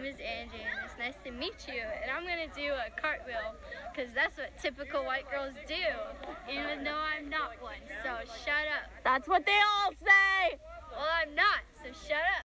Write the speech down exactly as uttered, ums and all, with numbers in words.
name is Angie and it's nice to meet you. And I'm gonna do a cartwheel because that's what typical white girls do, even though I'm not one. So shut up. That's what they all say. Well, I'm not, so shut up.